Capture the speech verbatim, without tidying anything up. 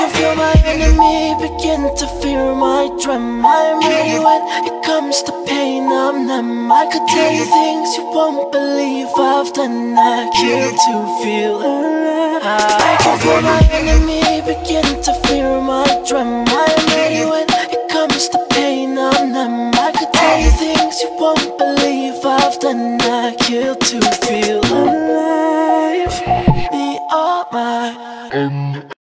can feel my enemy begin to fear my drum. I'm ready when it comes to pain, I'm numb. I could tell you things you won't believe I've done. I kill to feel alive. I can feel my enemy begin to fear my drum. I'm ready when it comes to pain, I'm numb. I could tell you things you won't believe I've done. I kill to feel alive. Me, oh my.